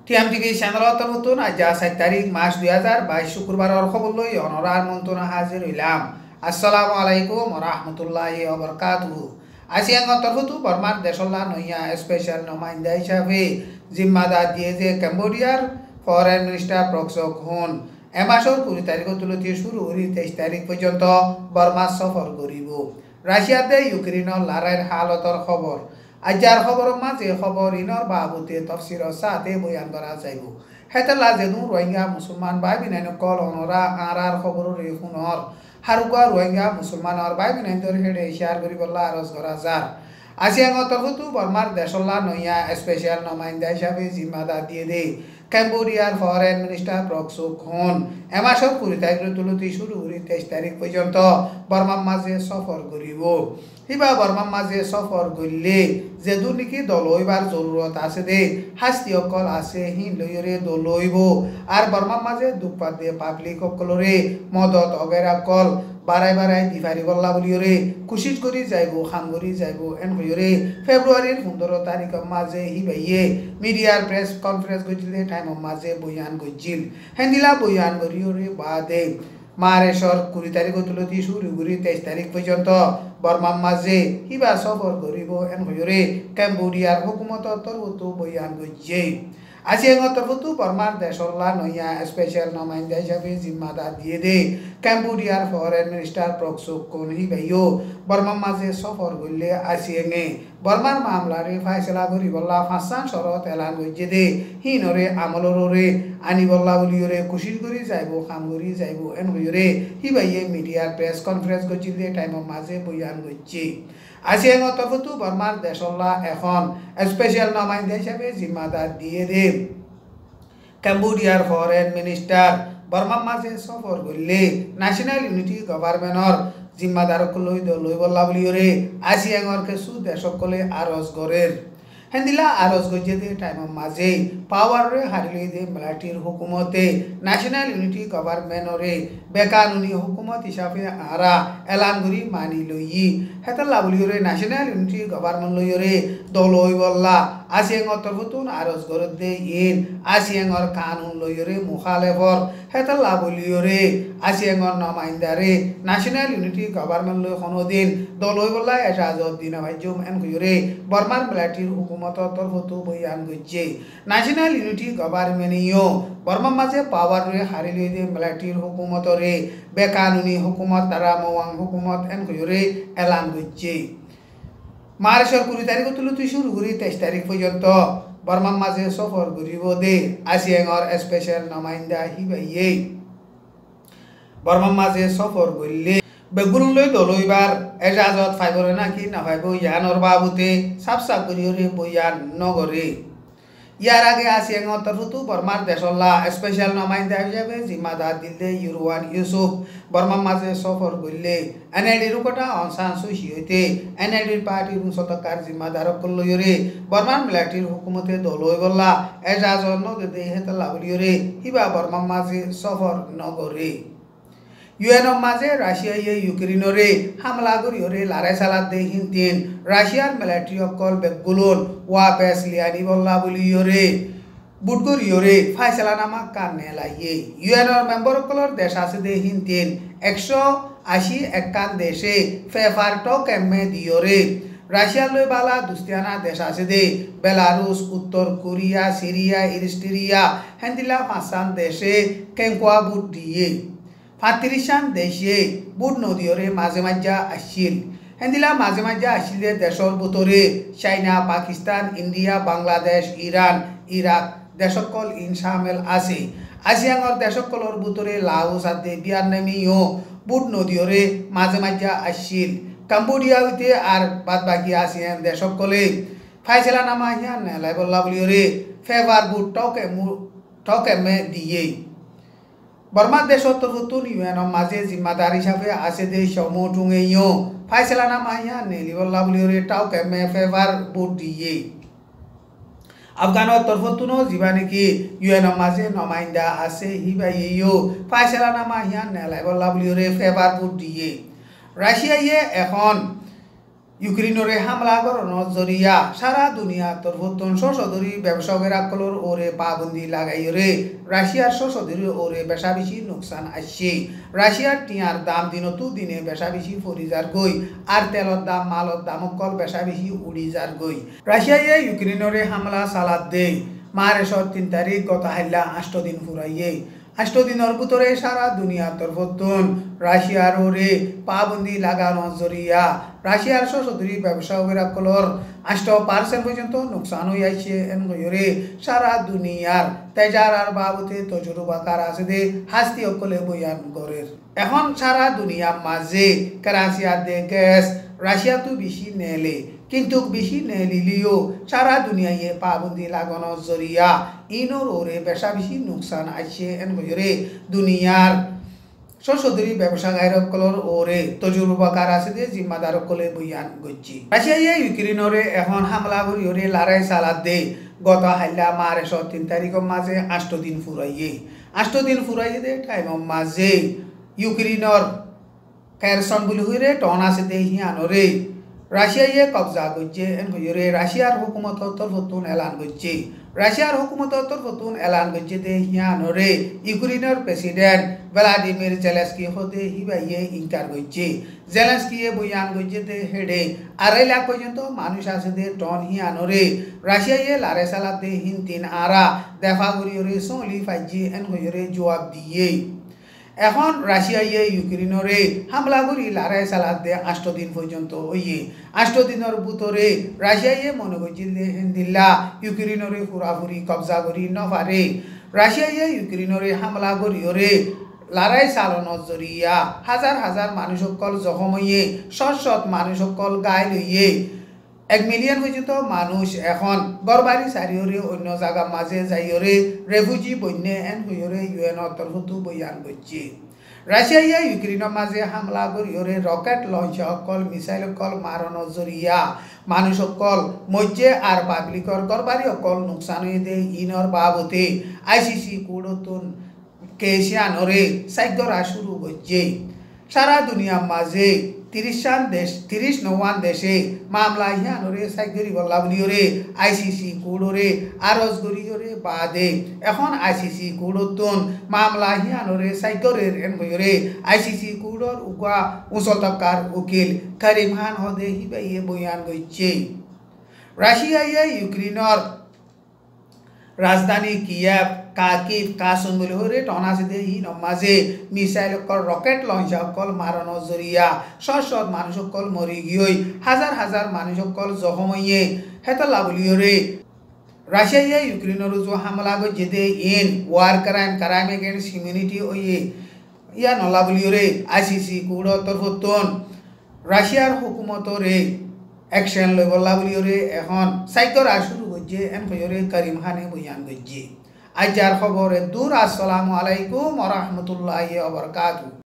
টিএমটিভি চ্যানেলত নতুন আজ 7 তারিখ মাস 2022 শুক্রবারের খবর লই অনরার মন্ত্রণা হাজির হইলাম। আসসালামু আলাইকুম ওয়া রাহমাতুল্লাহি ওয়া বারাকাতুহু। আসিয়ান তরফতু বর্মার দেশলা নইয়া স্পেশাল নমাইন্দা হিসাবে জিম্মাদার দিয়েছে কম্বোডিয়ার ফরেন মিনিস্টার প্রক্সক হুন। এ মাসের 20 তারিখ তুলতে শুরু হই 23 তারিখ পর্যন্ত বর্মা সফর করিব। রাশিয়াতে ইউক্রেনের লড়াইয়ের হালতর খবর আজার খবর মাঝে খবর ইনর বাবুতে তফসির সাথে বয়ান করা যাইব। হেতলা যেদু রোহিঙ্গা মুসলমান ভাই বিনাইন কল অনরা আরার খবর রে হুনর হারুগা রোহিঙ্গা মুসলমানর ভাই বিনাইন দর হেডে শেয়ার করি বল্লা আরজ করা যার। আসিয়ান তরফতু বর্মার দেশল্লা নইয়া স্পেশাল নমাইন্দা হিসাবে জিম্মাদার দিয়ে দে কম্বোডিয়ার ফরেন মিনিস্টার প্রক্সক হুন। এ মাসের 20 তারিখ তুলতে শুরু করি 23 তারিখ পর্যন্ত বর্মার মাঝে সফর করিব। হিবা বর্মার মাঝে সফর করলে যেদু নাকি দল হইবার জরুরত আছে দে হাস্তি অকল আছে হি লইরে দল হইব। আর বর্মার মাঝে দুপাত দিয়ে পাবলিক অকলরে মদত অগেরা কল বাড়াই দিফারি বল্লা বলিওরে খুশিজ করি যাইব খাম করি যাইব এন হইরে ফেব্রুয়ারির 15 তারিখ মাঝে হিবাইয়ে মিডিয়ার প্রেস কনফারেন্স করছিলে টাইম মাঝে বয়ান করছিল। হেন্দিলা বয়ান করিওরে বাদে মারেশর 20 তারিখ তুলতি শুরু করি 23 তারিখ পর্যন্ত বর্মার মাঝে হিবা সফর করিব এন হইরে কম্বোডিয়ার হুকুমত তরফতু বয়ান করছে। আসিয়ান তরফতু বর্মার দেশল্লা নইয়া স্পেশাল নমাইন্দা হিসাবে জিম্মাদার দিয়ে দে কম্বোডিয়ার ফরেন মিনিস্টার প্রক্সক হুন হিবাইও বর্মার মাঝে সফর করলে আসিয়াঙে বর্মার মামলারে ফাইসলা করি বল্লা ফাঁসান শরত এলান করছে দে হিনরে আমলরে আনি বল্লা বলিওরে খুশির করি যাইব খাম করি যাইব এন হইরে হিবাইয়ে মিডিয়ার প্রেস কনফারেন্স করছিল টাইমের মাঝে বয়ান করছে। আসিয়ান তরফতু বর্মার দেশল্লা এখন স্পেশাল নমাইন্দা হিসাবে জিম্মাদার দিয়ে দে কম্বোডিয়ার ফরেন মিনিস্টার বর্মার মাঝে সফর করলে ন্যাশনাল ইউনিটি গভর্নমেন্টর জিম্মাদারক লই লই বল্লা বলিওরে আসিয়াঙর কিছু দেশকলে আরজ গড়ের। হেন্দিলা আরজ গজে টাইমের মাঝে পাওয়ারে হারিলে দে মিলিটারির হুকুমতে ন্যাশনাল ইউনিটি গভর্নমেন্টরে বেকানুনি হুকুমত হিসাবে আরা এলান করি মানি লই হেতলা বলিওরে ন্যাশনাল ইউনিটি গভর্নমেন্ট লইরে দল হই বল্লা আসিয়াঙর তরফতুন আরজ গড়ে দে ইন আসিয়াঙর কানুন লইরে মুখালেফর হেতলা বলিওরে আসিয়াঙর নমাইন্দারে ন্যাশনাল ইউনিটি গভর্নমেন্ট লই কোনোদিন দল হই বল্লা এজাজত দিনা ভাইজুম এন কইরে বর্মার মিলিটারির হুকুমত তরফতু বয়ান করছে। ন্যাশনাল ইউনিটি গভর্নমেন্টও বর্মার মাঝে পাওয়ারে হারিলে দে মিলিটারির হুকুমতরে বেকানুনি হুকুমত তারা মওয়াং হুকুমত এন কইরে এলান করছে। মার্চের 20 তারিখ তুলতে শুরু করি 23 তারিখ পর্যন্ত বর্মার মাঝে সফর করিব দে আসিয়াঙর স্পেশাল নমাইন্দা হিবাইয়ে বর্মার মাঝে সফর করলে বেগুন লই দলইবার এজাজত ফাইবরে নাকি না ফাইব ইয়ানর বাবুতে সাফ সাফ করিওরে বয়ান নগরে। ইয়ার আগে আসিয়াঙর তরফতু বর্মার দেশল্লা স্পেশাল নমাইন্দা হিসাবে জিম্মাদার দিলে ইউরওয়ান ইউসুফ বর্মার মাঝে সফর করলে এনআইডির কোটা অনসান সুশি হইতে এনআইডির পার্টির শতকার জিম্মাদারক লইরে বর্মার মিলিটারির হুকুমতে দল হই বল্লা এজাজত নগদে হেতলা বলিওরে হিবা বর্মার মাঝে সফর নগরে। ইউএনর মাঝে রাশিয়ায় ইউক্রেনরে হামলা করিওরে লড়াই চালাত দে হিনতেন রাশিয়ার মিলিটারি অকল বেগুলন ওয়াপেস লিয়ানি বল্লা বলিওরে বুটগরিওরে ফাইসলানামা কানে লাইয়ে ইউএনর মেম্বার অকলর দেশ আছে দে হিনতেন 181 দেশে ফেফার টক এমে দিওরে রাশিয়া লই বালা দুস্তিয়ানা দেশ আছে দে বেলারুস উত্তর কোরিয়া সিরিয়া ইরিস্ট্রিয়া হেন্দিলা পাঁচান দেশে কেঙ্কুয়া বুট দিয়ে 35 দেশে বুট নদীরে মাঝে মাঝে আসছিল। হেন্দিলা মাঝে মাঝে আসলে দেশর ভিতরে China Pakistan India Bangladesh Iran Iraq দেশকল ইনসামেল আছে। আসিয়াঙর দেশকলর ভিতরে লাওস আছে ভিয়েতনামিও বুট নদীরে মাঝে মাঝে আসছিল। কম্বোডিয়া হইতে আর বাদ বাকি আসিয়ান দেশকলে ফাইসলা নামা হিয়ান নেলাই বল্লা বলিওরে ফেভার বুট টকে মে দিয়ে বর্মার দেশত তরফতুন ইউএনর মাঝে জিম্মাদার হিসাবে আছে দে সমুটুঙেও ফাইসলা নামা হিয়ান নেলি বল্লা বলিওরে টাও কেমে ফেভার বুট দিয়ে আফগানের তরফতুনও যিবা নাকি ইউএনর মাঝে নমাইন্দা আছে হিবাইও ফাইসলা নামা হিয়ান নেলাই বল্লা বলিওরে ফেভার বুট দিয়ে। রাশিয়ায় এখন ইউক্রেনরে হামলা করানোর জরিয়া সারা দুনিয়া তরফতন সশদরি ব্যবসায়ীরাকলর ওরে পাবন্দি লাগাইরে রাশিয়ার সশদরি ওরে বেশা বেশি নোকসান আসছে। রাশিয়ার টিয়ার দাম দিনতো দিনে বেশা বেশি ফরি যার গই, আর তেলর দাম মালর দাম অকল বেশা বেশি উড়ি যার গই। রাশিয়ায় ইউক্রেনরে হামলা চালাত দে মার্চের 3 তারিখ গত হাইলা 8 দিন ফুরাইয়ে। 8 দিনের ভিতরে সারা দুনিয়ার তরফতন রাশিয়ার ওরে পাবন্দি লাগানোর জরিয়া রাশিয়ার সশদরি ব্যবসায়ীরাকলর 8% পর্যন্ত নোকসান হয়ে আইছে। এনগরে সারা দুনিয়ার তেজারার বাবতে তজরুবাকার আছে দে হাস্তি অকলে বয়ান করে। এখন সারা দুনিয়ার মাঝে রাশিয়ার দে গ্যাস রাশিয়া তো বেশি নেলে, কিন্তু বেশি নেলিলেও সারা দুনিয়ায় পাবন্দি লাগানোর জরিয়া ইনোর ওরে বেশা বেশি নোকসান আসছে। এনগরে দুনিয়ার সশদরি ব্যবসায়ীরাকলর ওরে তজরুবাকার আছে দে জিম্মাদারকলে বয়ান করছি। রাশিয়ায় ইউক্রেনরে এখন হামলা করি ওরে লড়াই চালাত দে গত হাইলা মার্চের 3 তারিখের মাঝে 8 দিন ফুরাইয়ে। 8 দিন ফুরাইয়ে দে টাইমের মাঝে ইউক্রেনর কেরসন বলি হইরে টন আছে দে হিয়ানরে রাশিয়ায় কবজা করছে। এনগরে রাশিয়ার হুকুমত তরফতুন এলান করছে। রাশিয়ার হুকুমত তরফতুন এলান করছে দে হিয়ানরে ইউক্রেনের প্রেসিডেন্ট ভ্লাদিমির জেলেনস্কি হতে হিবাইয়ে ইনকার করছে। জেলেনস্কিয়ে বয়ান করছে দে হেডে 2.5 লাখ পর্যন্ত মানুষ আছে দে টন হিয়ানরে রাশিয়ায় লারে সালাত দে হিন 3 আরা দেখা করিয়রে সলি ফাইজি। এনগরে জবাব দিয়ে এখন রাশিয়ায় ইউক্রেনরে হামলা করি লড়াই চালাত দে 8 দিন পর্যন্ত ওইয়ে। 8 দিনের ভিতরে রাশিয়ায় মনে করছে দিল্লা ইউক্রেনরে পুরাপুরি কবজা করি নপারে। রাশিয়ায় ইউক্রেনরে হামলা করিওরে লড়াই চালানোর জরিয়া হাজার হাজার মানুষ সকল জখম হইয়ে শত মানুষ সকল গায়ে লইয়ে 1 মিলিয়ন পর্যন্ত মানুষ এখন গড়বাড়ি সারিওরে অন্য জায়গা মাঝে যাইওরে রেফিউজি বন্যে এন হইরে ইউএন তরফতো বয়ান করছে। রাশিয়ায় ইউক্রেনের মাঝে হামলা করিওরে রকেট লঞ্চ সকল মিসাইল সকল মারণর জরিয়া মানুষ সকল মধ্যে আর পাবলিকর গড়বাড়ি সকল নোকসান হয়ে দে ইনর বাবতে ICC কোর্টতুন কেশিয়ানরে সাইগরা শুরু করছে। সারা দুনিয়ার মাঝে 30 দেশে মামলা হিয়ানরে সাইগরি বল্লা বলিওরে ICC কোর্টরে আরজ করিওরে বাদে এখন ICC কোর্টতুন মামলা হিয়ানরে সাইগরের এনগরে ICC কোর্টর উগা উসলতকার উকিল করিম খান হদে হিবাইয়ে বয়ান করছে। রাশিয়ায় ইউক্রেনের রাজধানী কিয়েভ কাকিভ কাসুন বলি হরে টনা আছে হি নমাজে মিসাইল সকল রকেট লঞ্চ সকল মারণর জরিয়া শত মানুষ সকল মরি গিয়ে হাজার হাজার মানুষ সকল জখম হইয়ে হেতলা বলি হরে রাশিয়ায় ইউক্রেনের যে হামলা করছে দে ইন ওয়ার ক্রাইম এগেন্স্ট হিউম্যানিটি ওইয়ে ইয়া নলা বলি হরে ICC কোর্টর তরফতন রাশিয়ার হুকুমতরে অ্যাকশন লই বল্লা বলিওরে এখন সাইকরা শুরু করছে। এন কইরে করিম খানে বয়ান করছে। আজ যার খবরে দূর। আসসালামু আলাইকুম ওয়া রাহমাতুল্লাহি ওয়া বারাকাতুহু।